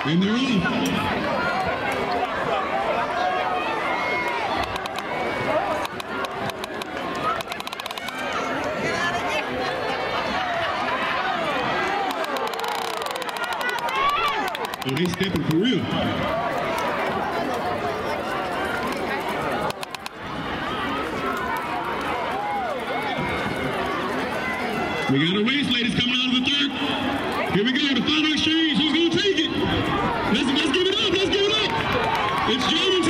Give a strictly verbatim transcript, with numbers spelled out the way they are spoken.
And they're off. Oh, they stepping for real. We got a race, ladies, coming out of the third. Here we go, the final exchange. Who's gonna take it? Let's let's give it up. Let's give it up. It's Jordan.